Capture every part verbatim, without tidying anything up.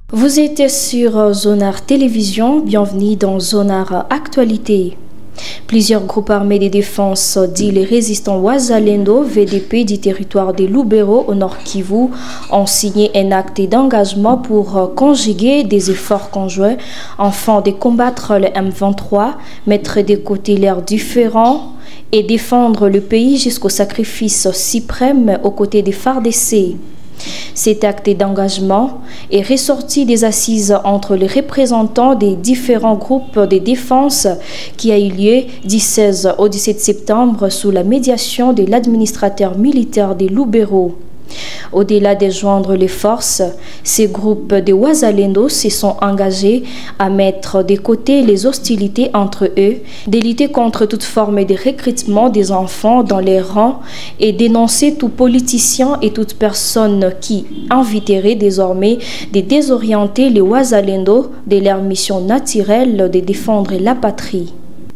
Vous êtes sur Zonar Télévision, bienvenue dans Zonar Actualité. Plusieurs groupes armés de défense, dits les résistants Wazalendo, V D P du territoire de Lubero au Nord Kivu, ont signé un acte d'engagement pour conjuguer des efforts conjoints afin de combattre le M vingt-trois, mettre de côté leurs différends et défendre le pays jusqu'au sacrifice suprême aux côtés des F A R D C. Cet acte d'engagement est ressorti des assises entre les représentants des différents groupes de défense qui a eu lieu du seize au dix-sept septembre sous la médiation de l'administrateur militaire de Lubero. Au-delà de joindre les forces, ces groupes de Wazalendo se sont engagés à mettre de côté les hostilités entre eux, de lutter contre toute forme de recrutement des enfants dans les rangs et dénoncer tout politicien et toute personne qui inviterait désormais de désorienter les Wazalendo de leur mission naturelle de défendre la patrie.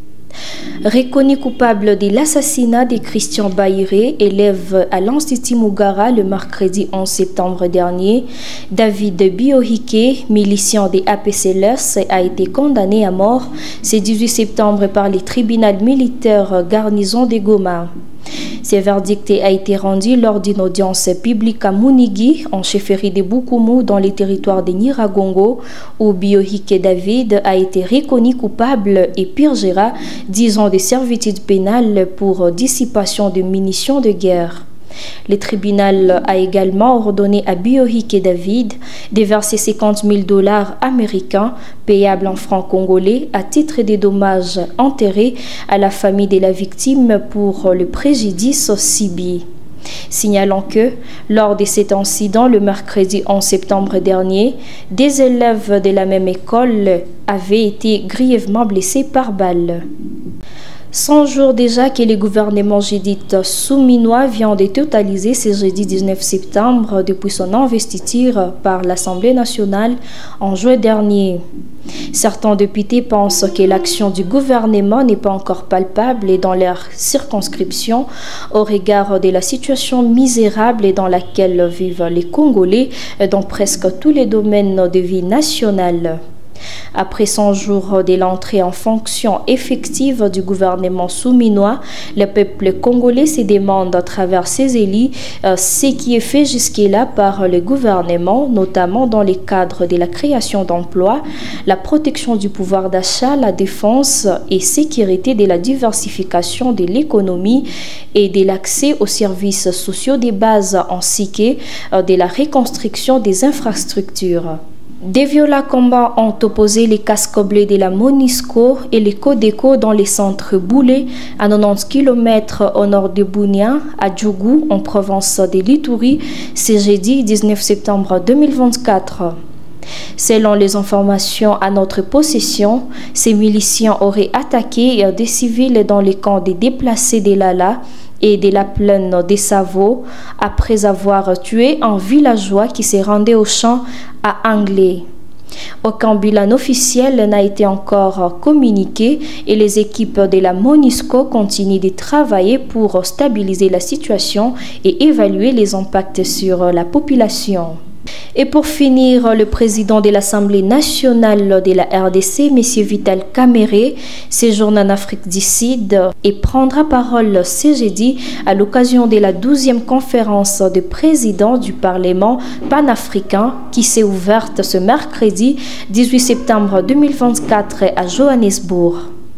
Reconnu coupable de l'assassinat de Christian Baïré, élève à l'Institut Mugara le mercredi onze septembre dernier, David Biohike, milicien des A P C L E S, a été condamné à mort ce dix-huit septembre par le tribunal militaire garnison de Goma. Ce verdict a été rendu lors d'une audience publique à Munigi, en chefferie de Bukumu, dans les territoires de Nyiragongo, où Biohike David a été reconnu coupable et purgera dix ans de servitude pénale pour dissipation de munitions de guerre. Le tribunal a également ordonné à Biohike David de verser cinquante mille dollars américains payables en francs congolais à titre des dommages enterrés à la famille de la victime pour le préjudice subi. Signalant que, lors de cet incident le mercredi onze septembre dernier, des élèves de la même école avaient été grièvement blessés par balle. cent jours déjà que le gouvernement Judith Suminwa vient de totaliser ce jeudi dix-neuf septembre depuis son investiture par l'Assemblée nationale en juin dernier. Certains députés pensent que l'action du gouvernement n'est pas encore palpable dans leur circonscription au regard de la situation misérable dans laquelle vivent les Congolais dans presque tous les domaines de vie nationale. Après cent jours de l'entrée en fonction effective du gouvernement souminois, le peuple congolais se demande à travers ses élus euh, ce qui est fait jusque-là par le gouvernement, notamment dans le cadre de la création d'emplois, la protection du pouvoir d'achat, la défense et sécurité de la diversification de l'économie et de l'accès aux services sociaux de base ainsi que euh, de la reconstruction des infrastructures. Des violents combats ont opposé les casques bleus de la MONUSCO et les Codeco dans les centres Boulé, à quatre-vingt-dix kilomètres au nord de Bunia, à Djougou, en province de l'Ituri, ce jeudi dix-neuf septembre deux mille vingt-quatre. Selon les informations à notre possession, ces miliciens auraient attaqué des civils dans les camps des déplacés de Lala et de la plaine des Savo après avoir tué un villageois qui s'est rendu au champ à Anglais. Aucun bilan officiel n'a été encore communiqué et les équipes de la MONUSCO continuent de travailler pour stabiliser la situation et évaluer les impacts sur la population. Et pour finir, le président de l'Assemblée nationale de la R D C, M. Vital Kamerhe, séjourne en Afrique du Sud et prendra parole ce jeudi à l'occasion de la douzième conférence de présidents du Parlement panafricain qui s'est ouverte ce mercredi dix-huit septembre deux mille vingt-quatre à Johannesburg.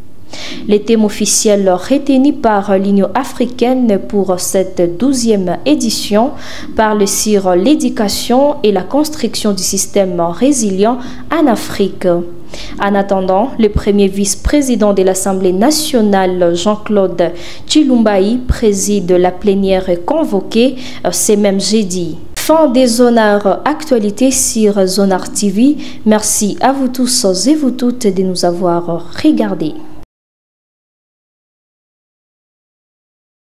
Les thèmes officiels retenus par l'Union africaine pour cette douzième édition parlent sur l'éducation et la construction du système résilient en Afrique. En attendant, le premier vice-président de l'Assemblée nationale, Jean-Claude Chilumbaï, préside la plénière convoquée ce même jeudi. Fin des Zonar Actualités sur Zonar T V. Merci à vous tous et vous toutes de nous avoir regardés.